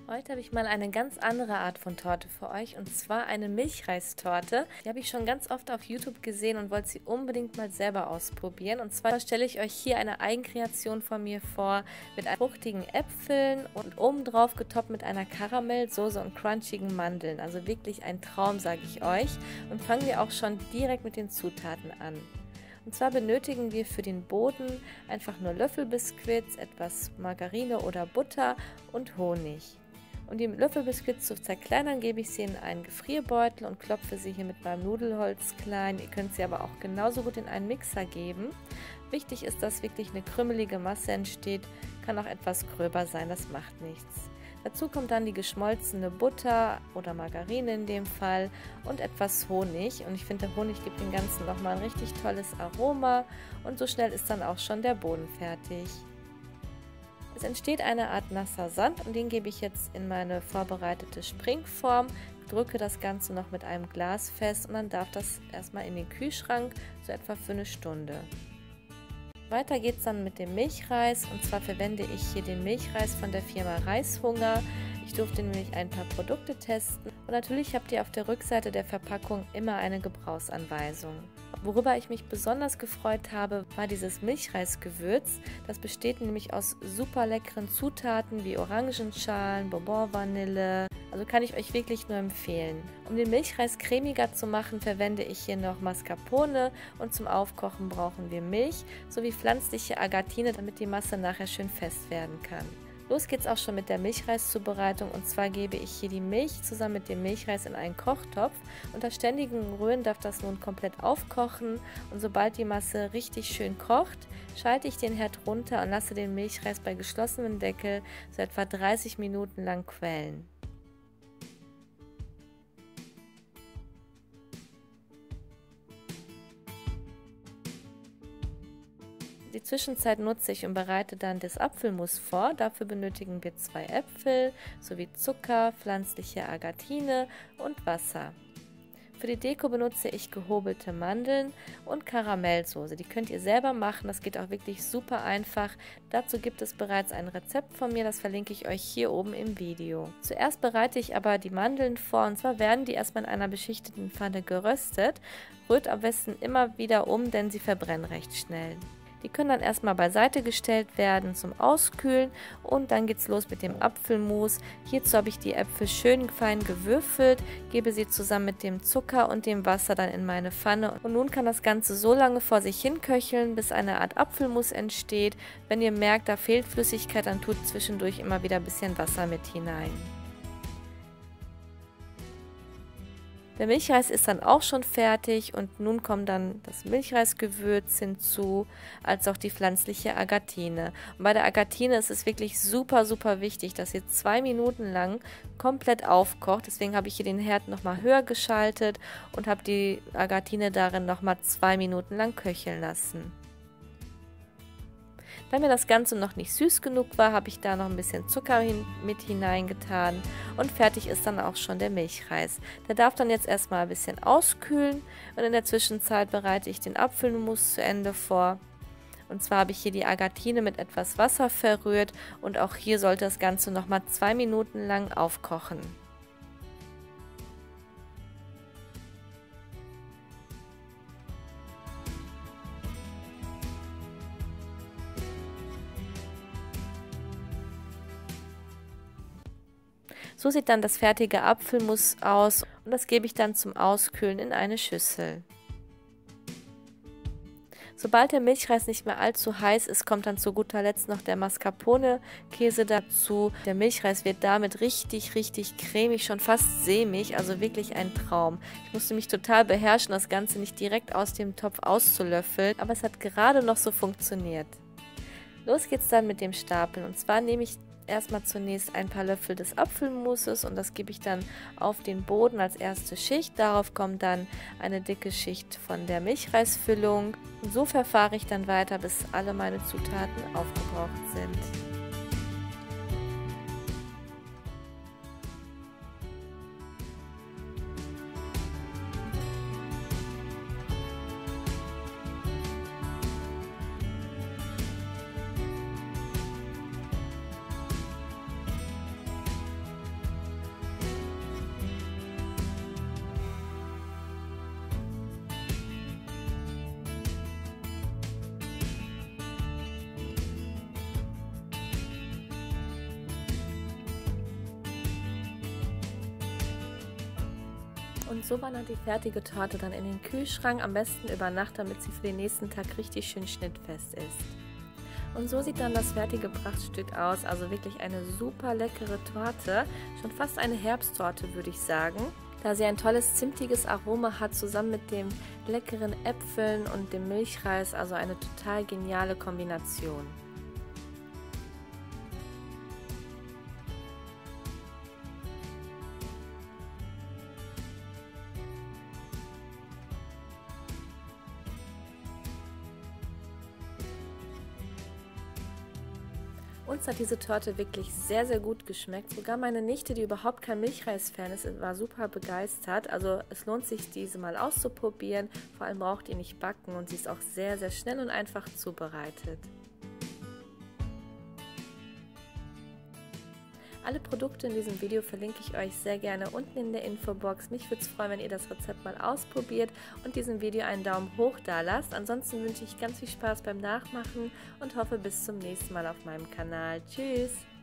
Heute habe ich mal eine ganz andere Art von Torte für euch, und zwar eine Milchreistorte. Die habe ich schon ganz oft auf YouTube gesehen und wollte sie unbedingt mal selber ausprobieren. Und zwar stelle ich euch hier eine Eigenkreation von mir vor mit fruchtigen Äpfeln und obendrauf getoppt mit einer Karamellsoße und crunchigen Mandeln. Also wirklich ein Traum, sage ich euch. Und fangen wir auch schon direkt mit den Zutaten an. Und zwar benötigen wir für den Boden einfach nur Löffelbiskuits, etwas Margarine oder Butter und Honig. Um die Löffelbiskuits zu zerkleinern, gebe ich sie in einen Gefrierbeutel und klopfe sie hier mit meinem Nudelholz klein. Ihr könnt sie aber auch genauso gut in einen Mixer geben. Wichtig ist, dass wirklich eine krümelige Masse entsteht, kann auch etwas gröber sein, das macht nichts. Dazu kommt dann die geschmolzene Butter oder Margarine in dem Fall und etwas Honig. Und ich finde, der Honig gibt dem Ganzen nochmal ein richtig tolles Aroma und so schnell ist dann auch schon der Boden fertig. Es entsteht eine Art nasser Sand und den gebe ich jetzt in meine vorbereitete Springform, drücke das Ganze noch mit einem Glas fest und dann darf das erstmal in den Kühlschrank, so etwa für eine Stunde. Weiter geht es dann mit dem Milchreis, und zwar verwende ich hier den Milchreis von der Firma Reishunger. Ich durfte nämlich ein paar Produkte testen und natürlich habt ihr auf der Rückseite der Verpackung immer eine Gebrauchsanweisung. Worüber ich mich besonders gefreut habe, war dieses Milchreisgewürz. Das besteht nämlich aus super leckeren Zutaten wie Orangenschalen, Bourbon-Vanille. Also kann ich euch wirklich nur empfehlen. Um den Milchreis cremiger zu machen, verwende ich hier noch Mascarpone und zum Aufkochen brauchen wir Milch sowie pflanzliche Agatine, damit die Masse nachher schön fest werden kann. Los geht's auch schon mit der Milchreiszubereitung, und zwar gebe ich hier die Milch zusammen mit dem Milchreis in einen Kochtopf. Unter ständigem Rühren darf das nun komplett aufkochen und sobald die Masse richtig schön kocht, schalte ich den Herd runter und lasse den Milchreis bei geschlossenem Deckel so etwa 30 Minuten lang quellen. Die Zwischenzeit nutze ich und bereite dann das Apfelmus vor. Dafür benötigen wir 2 Äpfel sowie Zucker, pflanzliche Agatine und Wasser. Für die Deko benutze ich gehobelte Mandeln und Karamellsoße. Die könnt ihr selber machen, das geht auch wirklich super einfach. Dazu gibt es bereits ein Rezept von mir, das verlinke ich euch hier oben im Video. Zuerst bereite ich aber die Mandeln vor, und zwar werden die erstmal in einer beschichteten Pfanne geröstet. Rührt am besten immer wieder um, denn sie verbrennen recht schnell. Die können dann erstmal beiseite gestellt werden zum Auskühlen und dann geht's los mit dem Apfelmus. Hierzu habe ich die Äpfel schön fein gewürfelt, gebe sie zusammen mit dem Zucker und dem Wasser dann in meine Pfanne. Und nun kann das Ganze so lange vor sich hin köcheln, bis eine Art Apfelmus entsteht. Wenn ihr merkt, da fehlt Flüssigkeit, dann tut zwischendurch immer wieder ein bisschen Wasser mit hinein. Der Milchreis ist dann auch schon fertig und nun kommt dann das Milchreisgewürz hinzu, als auch die pflanzliche Agatine. Und bei der Agatine ist es wirklich super wichtig, dass ihr 2 Minuten lang komplett aufkocht. Deswegen habe ich hier den Herd nochmal höher geschaltet und habe die Agatine darin nochmal 2 Minuten lang köcheln lassen. Da mir das Ganze noch nicht süß genug war, habe ich da noch ein bisschen Zucker mit hineingetan und fertig ist dann auch schon der Milchreis. Der darf dann jetzt erstmal ein bisschen auskühlen und in der Zwischenzeit bereite ich den Apfelmus zu Ende vor. Und zwar habe ich hier die Agatine mit etwas Wasser verrührt und auch hier sollte das Ganze nochmal 2 Minuten lang aufkochen. So sieht dann das fertige Apfelmus aus und das gebe ich dann zum Auskühlen in eine Schüssel. Sobald der Milchreis nicht mehr allzu heiß ist, kommt dann zu guter Letzt noch der Mascarpone-Käse dazu. Der Milchreis wird damit richtig cremig, schon fast sämig, also wirklich ein Traum. Ich musste mich total beherrschen, das Ganze nicht direkt aus dem Topf auszulöffeln, aber es hat gerade noch so funktioniert. Los geht's dann mit dem Stapeln, und zwar nehme ich erstmal zunächst ein paar Löffel des Apfelmusses und das gebe ich dann auf den Boden als erste Schicht. Darauf kommt dann eine dicke Schicht von der Milchreisfüllung. Und so verfahre ich dann weiter, bis alle meine Zutaten aufgebraucht sind. Und so wandert die fertige Torte dann in den Kühlschrank, am besten über Nacht, damit sie für den nächsten Tag richtig schön schnittfest ist. Und so sieht dann das fertige Prachtstück aus, also wirklich eine super leckere Torte, schon fast eine Herbsttorte würde ich sagen, da sie ein tolles zimtiges Aroma hat, zusammen mit den leckeren Äpfeln und dem Milchreis, also eine total geniale Kombination. Uns hat diese Torte wirklich sehr, sehr gut geschmeckt. Sogar meine Nichte, die überhaupt kein Milchreis-Fan ist, war super begeistert. Also es lohnt sich, diese mal auszuprobieren. Vor allem braucht ihr nicht backen und sie ist auch sehr, sehr schnell und einfach zubereitet. Alle Produkte in diesem Video verlinke ich euch sehr gerne unten in der Infobox. Mich würde es freuen, wenn ihr das Rezept mal ausprobiert und diesem Video einen Daumen hoch da lasst. Ansonsten wünsche ich ganz viel Spaß beim Nachmachen und hoffe bis zum nächsten Mal auf meinem Kanal. Tschüss!